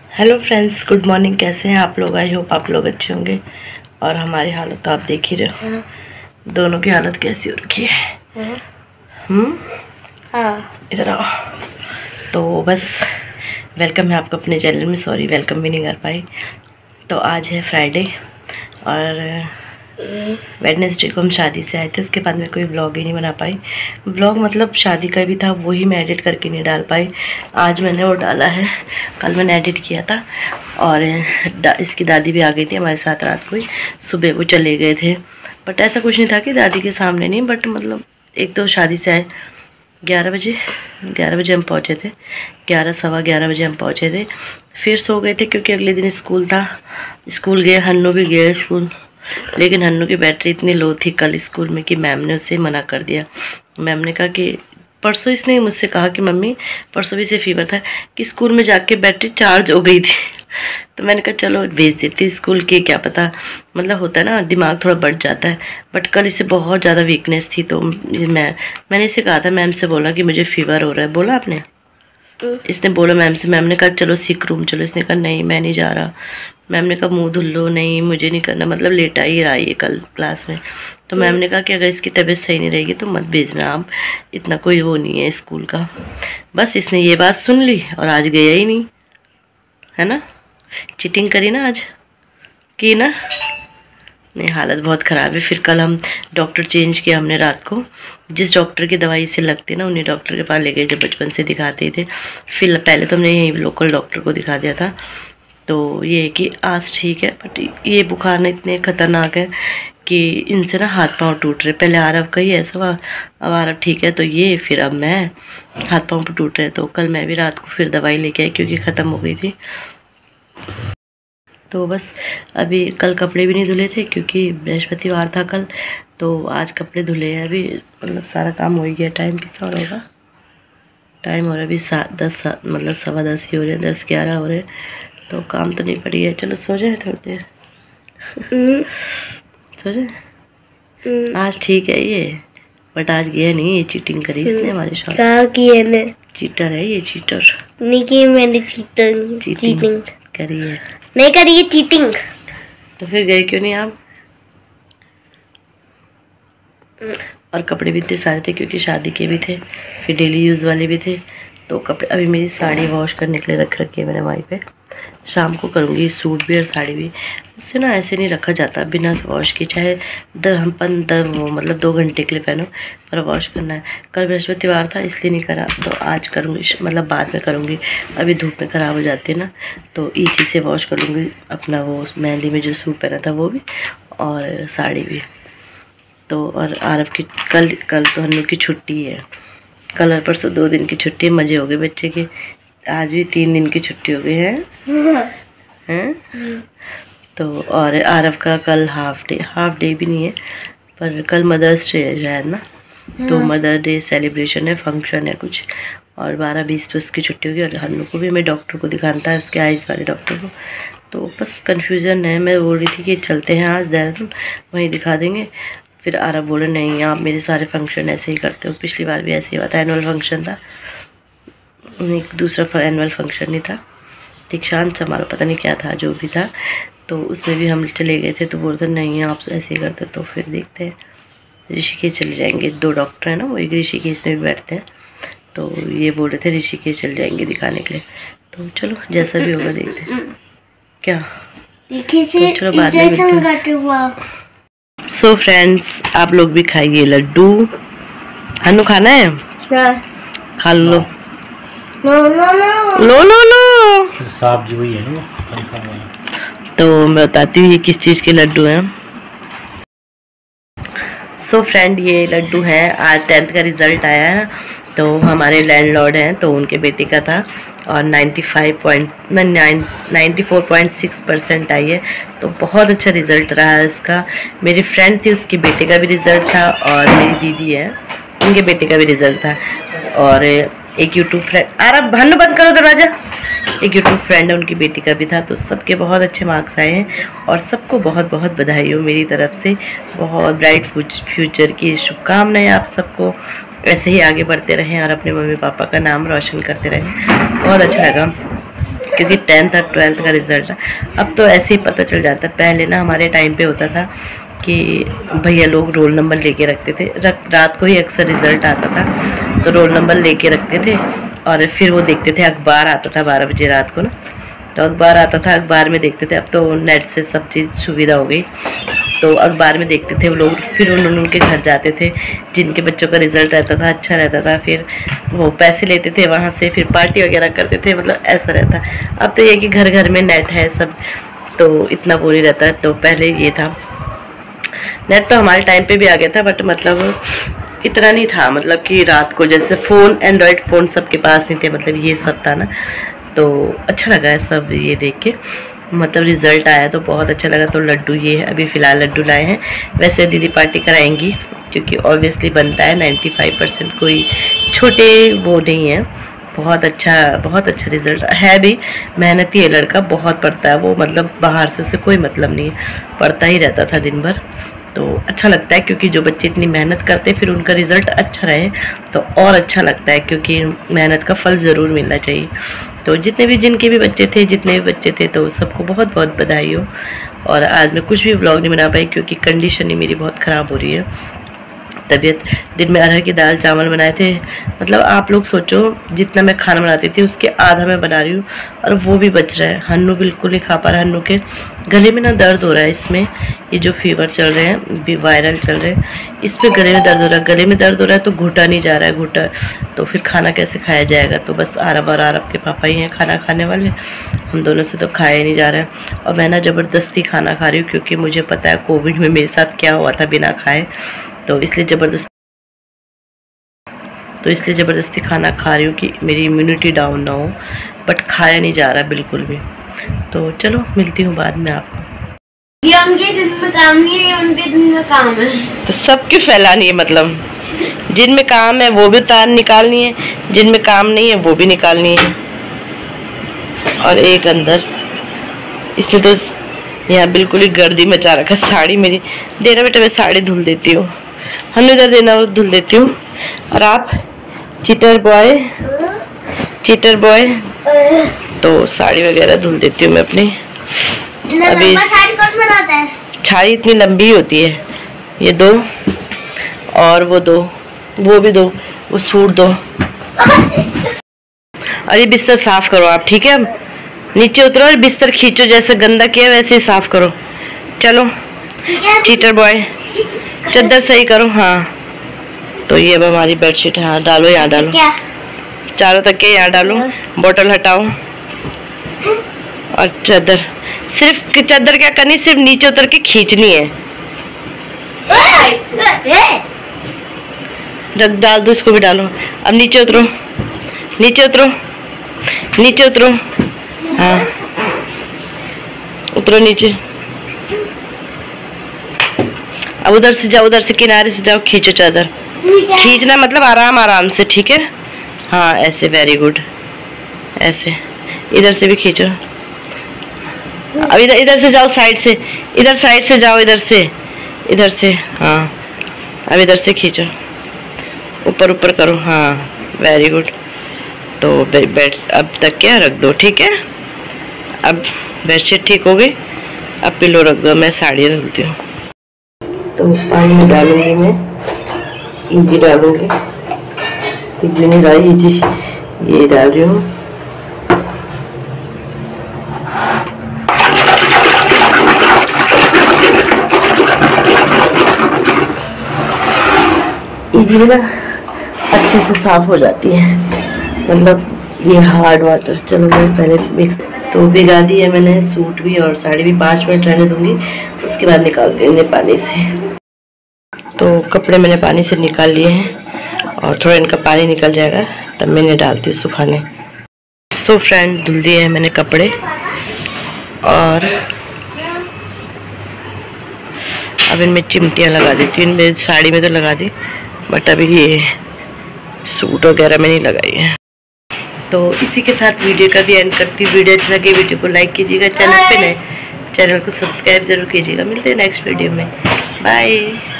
Hello friends, good morning. कैसे हैं आप लोग? आई होप आप लोग अच्छे होंगे। और हमारी हालत तो आप देख ही रहे हो, दोनों की हालत कैसी हो रखी है। इधर आओ। तो बस वेलकम है आपको अपने चैनल में। सॉरी वेलकम भी नहीं कर पाई। तो आज है फ्राइडे और वेडनेसडे को हम शादी से आए थे। उसके बाद मैं कोई व्लॉग ही नहीं बना पाई। व्लॉग मतलब शादी का भी था, वही मैं एडिट करके नहीं डाल पाई। आज मैंने वो डाला है, कल मैंने एडिट किया था। और इसकी दादी भी आ गई थी हमारे साथ रात को ही। सुबह वो चले गए थे, बट ऐसा कुछ नहीं था कि दादी के सामने नहीं, बट मतलब एक तो शादी से आए 11 बजे हम पहुँचे थे। 11 सवा 11 बजे हम पहुँचे थे। फिर सो गए थे क्योंकि अगले दिन स्कूल था। स्कूल गए, हन्नू भी गया स्कूल, लेकिन हन्नू की बैटरी इतनी लो थी कल स्कूल में कि मैम ने उसे मना कर दिया। मैम ने कहा कि परसों इसने मुझसे कहा कि मम्मी परसों भी से फीवर था कि स्कूल में जाके बैटरी चार्ज हो गई थी। तो मैंने कहा चलो भेज देती स्कूल की, क्या पता, मतलब होता है ना, दिमाग थोड़ा बढ़ जाता है। बट कल इसे बहुत ज़्यादा वीकनेस थी, तो मैंने इसे कहा था, मैम से बोला कि मुझे फीवर हो रहा है। बोला आपने? इसने बोला मैम से। मैम ने कहा चलो सिक रूम चलो। इसने कहा नहीं मैं नहीं जा रहा। मैम ने कहा मुंह धुल लो। नहीं मुझे नहीं करना, मतलब लेटा ही रहा ये कल क्लास में। तो मैम ने कहा कि अगर इसकी तबीयत सही नहीं रहेगी तो मत भेजना आप, इतना कोई वो नहीं है स्कूल का। बस इसने ये बात सुन ली और आज गया ही नहीं, है ना। चीटिंग करी ना आज, की ना। नहीं, हालत बहुत ख़राब है। फिर कल हम डॉक्टर चेंज किया हमने रात को। जिस डॉक्टर की दवाई से लगती है ना, उन्हीं डॉक्टर के पास ले गए जो बचपन से दिखाते ही थे। फिर पहले तो हमने यहीं लोकल डॉक्टर को दिखा दिया था। तो ये है कि आज ठीक है, बट ये बुखार ना इतने ख़तरनाक है कि इनसे ना हाथ पांव टूट रहे। पहले आरव का ही ऐसा हुआ, अब आरव ठीक है तो ये, फिर अब मैं, हाथ पांव टूट रहे। तो कल मैं भी रात को फिर दवाई लेके आई क्योंकि ख़त्म हो गई थी। तो बस अभी कल कपड़े भी नहीं धुले थे क्योंकि बृहस्पतिवार था कल, तो आज कपड़े धुले हैं। अभी मतलब सारा काम हो ही गया। टाइम कितना हो रहा होगा? टाइम हो रहा है अभी 10 मतलब 10:15 ही हो रहे हैं, 10-11 हो रहे हैं। तो काम तो नहीं पड़ी है। चलो सो जाए थोड़ी देर। सो जाए। आज ठीक है ये, बट आज गया नहीं। ये चीटिंग करी इसने हमारे साथ। चीटर है ये, चीटर नहीं की मैंने चीटिंग करी है। नहीं करी है चीटिंग। तो फिर गए क्यों नहीं आप? और कपड़े भी इतने सारे थे क्योंकि शादी के भी थे, फिर डेली यूज़ वाले भी थे। तो कपड़े अभी मेरी साड़ी वॉश करने के लिए रख रखी है मैंने वहीं पे। शाम को करूँगी सूट भी और साड़ी भी। उससे ना ऐसे नहीं रखा जाता बिना वॉश के, चाहे मतलब 2 घंटे के लिए पहनो, पर वॉश करना है। कल बृहस्पतिवार था इसलिए नहीं करा, तो आज करूँगी, मतलब बाद में करूँगी। अभी धूप में ख़राब हो जाती है ना, तो इसी से वॉश कर लूँगी अपना वो मेहंदी में जो सूट पहना था वो भी और साड़ी भी। तो और आरव की कल तो हन्नू की छुट्टी है। कल और परसों 2 दिन की छुट्टी है। मज़े हो गए बच्चे के। आज भी 3 दिन की छुट्टी हो गई है हैं। तो और आरव का कल हाफ डे भी नहीं है, पर कल मदर्स डे है शायद ना। तो मदर डे सेलिब्रेशन है, फंक्शन है कुछ, और 12-20 पे उसकी छुट्टी होगी। और हन्नू को भी हमें डॉक्टर को दिखाना है, उसके आइज़ वाले डॉक्टर को। तो बस कन्फ्यूज़न है। मैं बोल रही थी कि चलते हैं आज देहरादून, वहीं दिखा देंगे। फिर आरव बोले नहीं आप मेरे सारे फंक्शन ऐसे ही करते हो। पिछली बार भी ऐसे ही हुआ था, एनुअल फंक्शन था, एक दूसरा एनुअल फंक्शन नहीं था, दीक्षांत समारोह पता नहीं क्या था, जो भी था। तो उसमें भी हम चले गए थे, तो बोलते नहीं आप ऐसे ही करते। तो फिर देखते हैं, ऋषिकेश चले जाएंगे। 2 डॉक्टर हैं ना, वो एक ऋषिकेश में भी बैठते हैं। तो ये बोल रहे थे ऋषिकेश चले जाएंगे दिखाने के लिए। तो चलो जैसा भी होगा देखते हैं क्या। तो चलो बाद में मिलते हैं। सो फ्रेंड्स आप लोग भी खाइए लड्डू। हन्नू खाना है? खा लो। नो साहब जी वही है ना। तो मैं बताती हूँ ये किस चीज़ के लड्डू हैं। सो फ्रेंड ये लड्डू हैं, आज 10th का रिज़ल्ट आया है। तो हमारे लैंडलॉर्ड हैं, तो उनके बेटे का था और 94.6% आई है। तो बहुत अच्छा रिज़ल्ट रहा है इसका। मेरी फ्रेंड थी, उसके बेटे का भी रिज़ल्ट था, और मेरी दीदी है उनके बेटे का भी रिज़ल्ट था, और एक यूट्यूब फ्रेंड, अरे भानु बंद करो दरवाज़ा, एक यूट्यूब फ्रेंड है उनकी बेटी का भी था। तो सबके बहुत अच्छे मार्क्स आए हैं और सबको बहुत बहुत बधाई हो मेरी तरफ से। बहुत ब्राइट फ्यूचर की शुभकामनाएं आप सबको। ऐसे ही आगे बढ़ते रहें और अपने मम्मी पापा का नाम रोशन करते रहें। बहुत अच्छा लगा क्योंकि 10th और 12th का रिजल्ट है। अब तो ऐसे ही पता चल जाता है। पहले ना हमारे टाइम पे होता था कि भैया लोग रोल नंबर लेके रखते थे, रात को ही अक्सर रिजल्ट आता था, तो रोल नंबर लेके रखते थे और फिर वो देखते थे। अखबार आता था 12 बजे रात को ना, तो अखबार आता था, अखबार में देखते थे। अब तो नेट से सब चीज़ सुविधा हो गई, तो अखबार में देखते थे वो लोग। फिर उनके घर जाते थे जिनके बच्चों का रिजल्ट रहता था, अच्छा रहता था, फिर वो पैसे लेते थे वहाँ से, फिर पार्टी वगैरह करते थे, मतलब ऐसा रहता। अब तो ये कि घर घर में नेट है सब, तो इतना वो नहीं रहता। तो पहले ये था, नेट तो हमारे टाइम पे भी आ गया था, बट मतलब इतना नहीं था, मतलब कि रात को जैसे फ़ोन, एंड्रॉयड फ़ोन सबके पास नहीं थे, मतलब ये सब था ना। तो अच्छा लगा है सब ये देख के, मतलब रिज़ल्ट आया तो बहुत अच्छा लगा। तो लड्डू ये है, अभी फ़िलहाल लड्डू लाए हैं। वैसे दीदी पार्टी कराएंगी क्योंकि ऑब्वियसली बनता है, 95% कोई छोटे वो नहीं है। बहुत अच्छा रिज़ल्ट है भी। मेहनती है लड़का, बहुत पढ़ता है वो, मतलब बाहर से उसे कोई मतलब नहीं है, पढ़ता ही रहता था दिन भर। तो अच्छा लगता है क्योंकि जो बच्चे इतनी मेहनत करते हैं फिर उनका रिज़ल्ट अच्छा रहे तो और अच्छा लगता है, क्योंकि मेहनत का फल ज़रूर मिलना चाहिए। तो जितने भी जिनके भी बच्चे थे, जितने भी बच्चे थे, तो सबको बहुत बहुत बधाई हो। और आज मैं कुछ भी व्लॉग नहीं बना पाई क्योंकि कंडीशन ही मेरी बहुत ख़राब हो रही है, तबीयत। दिन में अरहर की दाल चावल बनाए थे, मतलब आप लोग सोचो जितना मैं खाना बनाती थी उसके आधा मैं बना रही हूँ और वो भी बच रहा है। हन्नू बिल्कुल नहीं खा पा रहा, हन्नू के गले में ना दर्द हो रहा है। इसमें ये जो फीवर चल रहे हैं, वायरल चल रहे हैं, इस पर गले में दर्द हो रहा है, गले में दर्द हो रहा है तो घुटा नहीं जा रहा है, घुटा तो फिर खाना कैसे खाया जाएगा। तो बस आरब और आरब के पापा ही हैं खाना खाने वाले, हम दोनों से तो खाया नहीं जा रहा है। और मैं ना ज़बरदस्ती खाना खा रही हूँ क्योंकि मुझे पता है कोविड में मेरे साथ क्या हुआ था बिना खाए, तो इसलिए ज़बरदस्ती खाना खा रही हूँ कि मेरी इम्यूनिटी डाउन ना हो, बट खाया नहीं जा रहा बिल्कुल भी। तो चलो मिलती हूँ बाद में आपको। ये उनके दिन में काम नहीं है, उनके दिन में काम है, तो सबकी फैलानी है, मतलब जिनमें काम है वो भी तार निकालनी है, जिनमें काम नहीं है वो भी निकालनी है। और एक अंदर इसने तो यहाँ बिल्कुल ही गर्दी मचा रखा। साड़ी मेरी देना बेटा, मैं साड़ी धुल देती हूँ, हम इधर देना वो धुल देती हूँ। और आप चीटर बॉय, तो साड़ी वगैरह धुल देती हूँ मैं अपनी। अभी साड़ी कौन बनाता है? साड़ी इतनी लंबी होती है, ये दो और वो दो, वो भी दो, वो सूट दो। अरे बिस्तर साफ करो आप, ठीक है? नीचे उतरो और बिस्तर खींचो, जैसे गंदा किया वैसे ही साफ करो। चलो चीटर बॉय, चद्दर सही करो। हाँ तो ये अब हमारी बेडशीट है, हाँ डालो, यहाँ डालो, चारों तक के यहाँ डालो, बोतल हटाओ और चादर, सिर्फ चादर क्या करनी, सिर्फ नीचे उतर के खींचनी है। रख, डाल दो, इसको भी डालो। अब नीचे उतरो, नीचे उतरो, नीचे उतरो, हाँ उतरो नीचे। अब उधर से जाओ, उधर से किनारे से जाओ, खींचो चादर। खींचना मतलब आराम आराम से, ठीक है? हाँ ऐसे, वेरी गुड, ऐसे। इधर से भी खींचो। अब इधर से जाओ, साइड से, इधर साइड से जाओ, इधर से, हाँ अब इधर से खींचो, ऊपर ऊपर करो, हाँ वेरी गुड। तो बेड अब तक क्या रख दो, ठीक है? अब बेडशीट ठीक हो गई, अब पिलो रख दो, मैं साड़ी धुलती हूँ। तो पानी डालूंगी मैं, इजी डालूंगी, इजी नहीं डाली, इजी ये डाल रही हूँ। इजी ना अच्छे से साफ हो जाती है, मतलब ये हार्ड वाटर। चलो मैं पहले मिक्स तो भिगा दी है मैंने, सूट भी और साड़ी भी 5 मिनट रहने दूंगी, उसके बाद निकालती हूँ पानी से। तो कपड़े मैंने पानी से निकाल लिए हैं और थोड़ा इनका पानी निकल जाएगा तब मैंने डालती हूँ सुखाने। सो फ्रेंड, धुल दिए हैं मैंने कपड़े और अब इनमें चिमटियाँ लगा देती हूँ। इनमें साड़ी में तो लगा दी, बट अभी ये सूट वगैरह में नहीं लगाई है। तो इसी के साथ वीडियो का भी एंड करती हूँ। वीडियो अच्छा लगे वीडियो को लाइक कीजिएगा, चैनल पे नए चैनल को सब्सक्राइब जरूर कीजिएगा। मिलते हैं नेक्स्ट वीडियो में, बाय।